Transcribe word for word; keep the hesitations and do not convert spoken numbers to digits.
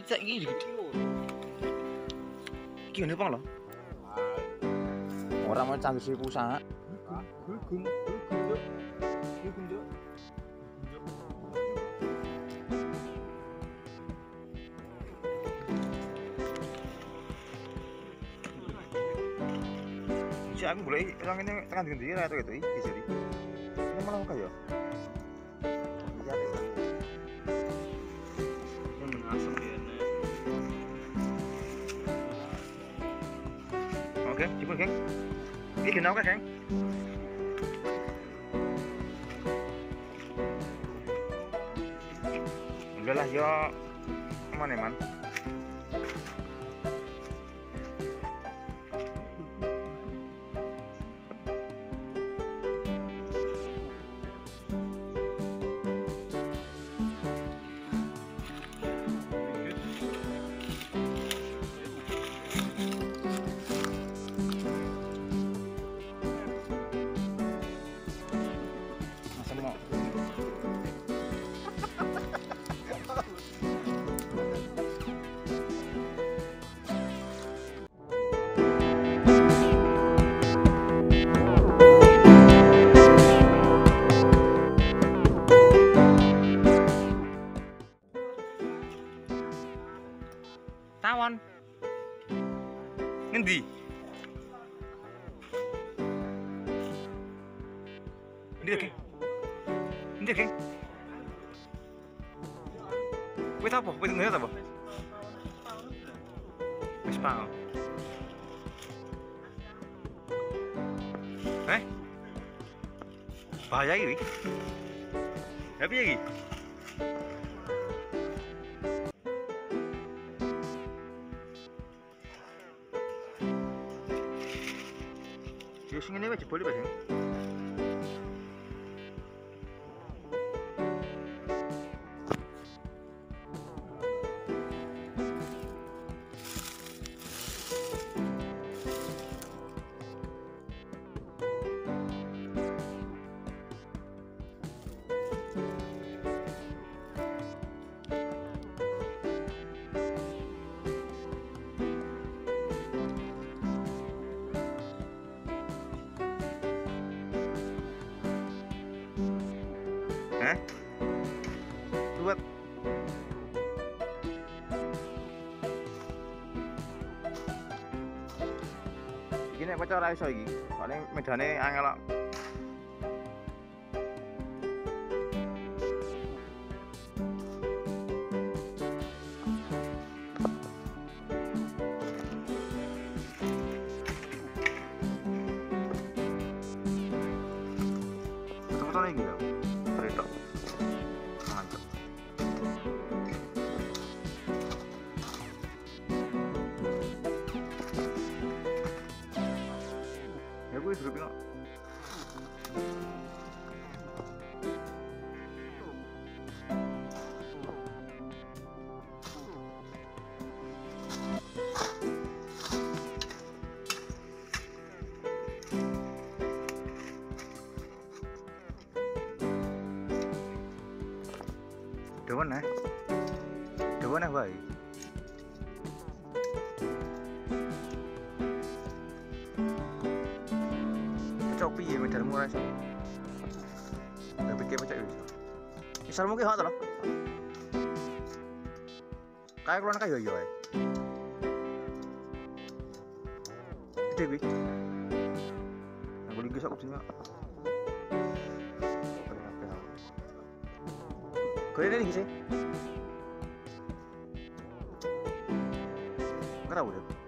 cek iki. Iki ngene pang lho. Ora mau canggih sih pusat. Gulgung, gulgung yo. Gulgung yo. Si aku boleh orang ini tekan di ndi ra itu itu iki jadi. Ini malah kaya. Iya deh. Ini asam dia nih. Oke, cipul geng. Iki kenal kan, geng? Udah lah, yo mana man? Tawon. Ngendi? Ndi, Geng? Ndi, Geng? Wit apa? Wit ngene apa? Wis pang. Eh? Bahaya iki. Ya piye iki? Ya sing ngene wae jebol iki, Bang. Hah? Buat iki nek pacar ora iso iki. Paling medane angel kok. Foto-foto iki lho. Pretok. Mantap. Ya gue suruh bilang. Dewan eh, dewan eh baik. Pecok piye medal murah sih? Gak pikir pecok itu. Misal mungkin hot loh. Kayak keluar kayu yo eh. Gede bi. Aku lagi sok sini. Kau ini sih? Kenapa udah?